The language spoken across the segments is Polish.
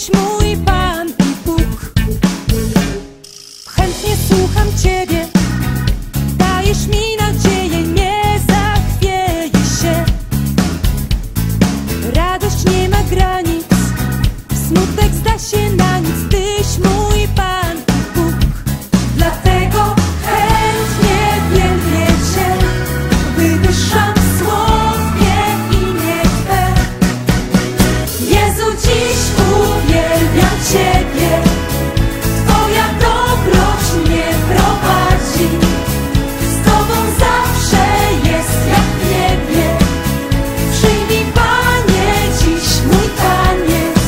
Tyś mój Pan i Bóg. Chętnie słucham Ciebie, dajesz mi nadzieję, nie zachwieję się. Radość nie ma granic, smutek zda się na nic. Tyś mój Pan i Bóg. Dlatego chętnie wielbię Cię, wywyższam słownie imię Twe. Jezu, dziś uwielbiam Ciebie, Twoja dobroć mnie prowadzi. Z Tobą zawsze jest jak w niebie. Przyjmij, Panie, dziś mój taniec.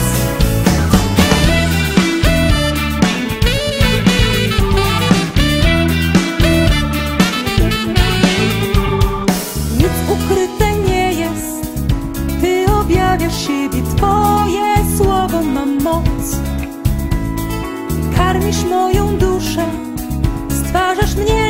Nic ukryte nie jest, Ty objawiasz siebie, Twoje słowo ma moc. Karmisz moją duszę, stwarzasz mnie